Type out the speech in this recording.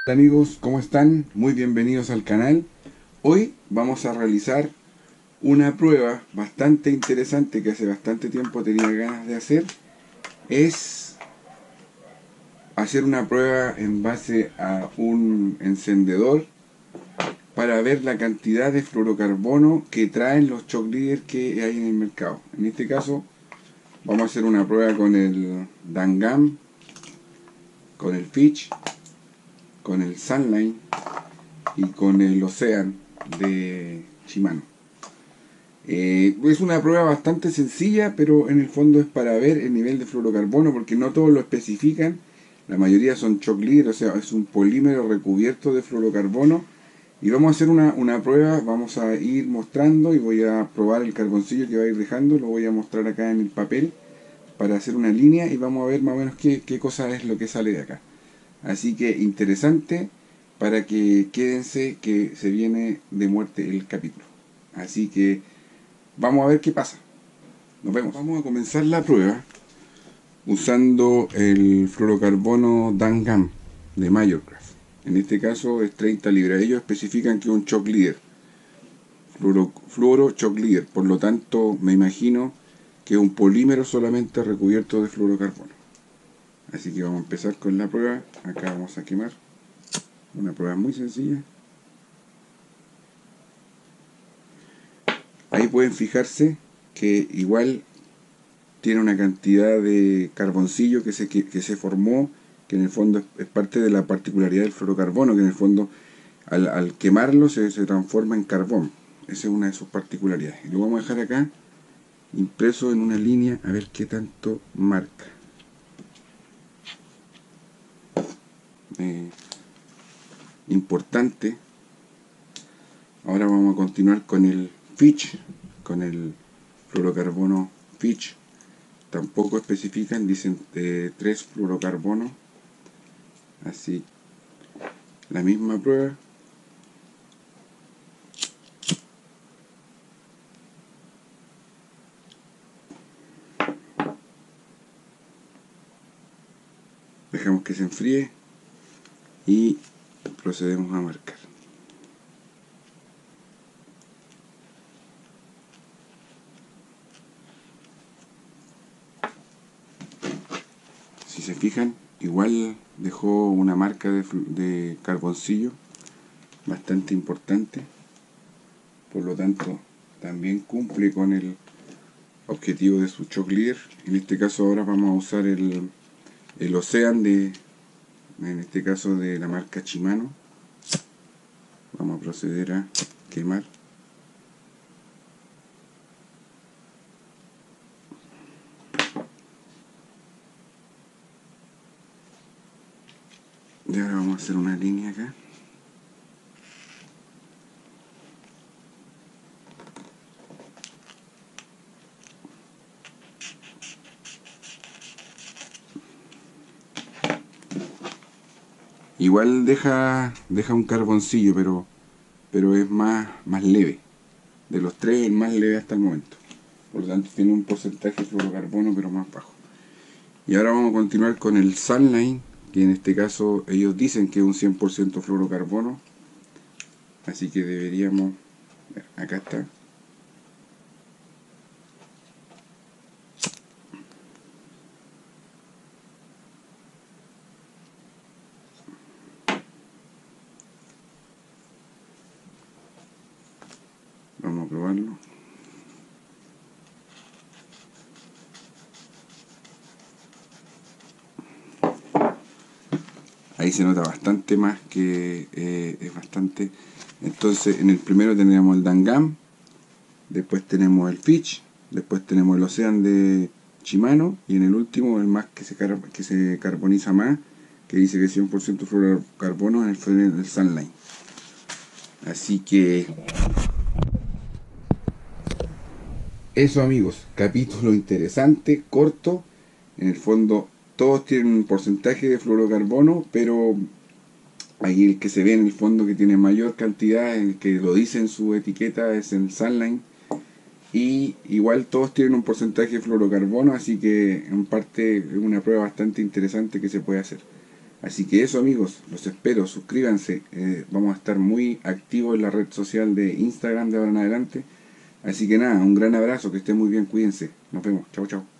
Hola amigos, ¿cómo están? Muy bienvenidos al canal. Hoy vamos a realizar una prueba bastante interesante que hace bastante tiempo tenía ganas de hacer. Es hacer una prueba en base a un encendedor para ver la cantidad de fluorocarbono que traen los shock leader que hay en el mercado. En este caso vamos a hacer una prueba con el Dangam, con el Fitch, con el Sunline y con el Ocean de Shimano. Es una prueba bastante sencilla, pero en el fondo es para ver el nivel de fluorocarbono, porque no todos lo especifican. La mayoría son shock leader, o sea, es un polímero recubierto de fluorocarbono. Y vamos a hacer una prueba, vamos a ir mostrando y voy a probar el carboncillo que va a ir dejando. Lo voy a mostrar acá en el papel para hacer una línea y vamos a ver más o menos qué cosa es lo que sale de acá. Así que interesante, para que quédense que se viene de muerte el capítulo. Así que vamos a ver qué pasa. Nos vemos. Vamos a comenzar la prueba usando el fluorocarbono Dangam de Majorcraft. En este caso es 30 libras. Ellos especifican que es un shock leader. Fluoro shock leader. Por lo tanto, me imagino que es un polímero solamente recubierto de fluorocarbono. Así que vamos a empezar con la prueba. Acá vamos a quemar. Una prueba muy sencilla. Ahí pueden fijarse que igual tiene una cantidad de carboncillo que se formó, que en el fondo es parte de la particularidad del fluorocarbono, que en el fondo al quemarlo se transforma en carbón. Esa es una de sus particularidades. Y lo vamos a dejar acá impreso en una línea a ver qué tanto marca. Importante. Ahora vamos a continuar con el Fitch, con el fluorocarbono Fitch. Tampoco especifican, dicen 3 fluorocarbonos. Así, la misma prueba. Dejamos que se enfríe y procedemos a marcar. Si se fijan, igual dejó una marca de carboncillo bastante importante. Por lo tanto, también cumple con el objetivo de su shock leader. En este caso ahora vamos a usar el Ocean en este caso de la marca Shimano. Vamos a proceder a quemar. Y ahora vamos a hacer una línea acá. Igual deja un carboncillo, pero es más leve. De los tres, el más leve hasta el momento. Por lo tanto, tiene un porcentaje de fluorocarbono, pero más bajo. Y ahora vamos a continuar con el Sunline, que en este caso ellos dicen que es un 100% fluorocarbono. Así que deberíamos... Acá está. Vamos a probarlo. Ahí se nota bastante más que es bastante. Entonces en el primero tenemos el Dangam, después tenemos el Fitch, después tenemos el Ocean de Shimano y en el último el más que se carboniza más, que dice que es 100% fluorocarbono, en el Sunline. Así que eso amigos, capítulo interesante, corto. En el fondo todos tienen un porcentaje de fluorocarbono, pero ahí el que se ve en el fondo que tiene mayor cantidad, el que lo dice en su etiqueta, es el Sunline. Y igual todos tienen un porcentaje de fluorocarbono, así que en parte es una prueba bastante interesante que se puede hacer. Así que eso, amigos, los espero, suscríbanse. Vamos a estar muy activos en la red social de Instagram de ahora en adelante. Así que nada, un gran abrazo, que estén muy bien, cuídense. Nos vemos, chao chao.